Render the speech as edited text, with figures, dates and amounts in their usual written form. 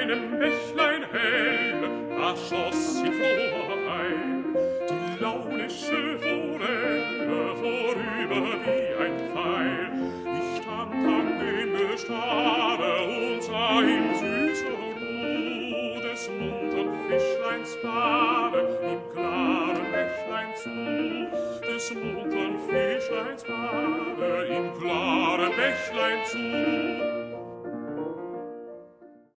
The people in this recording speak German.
einem Bächlein helle, da schoss sie froher ein. Die launische Forelle vorüber wie ein Pfeil. Ich stand an dem Gestade und sah ihm süßer Ruhe des muntern Fischleins Bade im klaren Bächlein zu, des muntern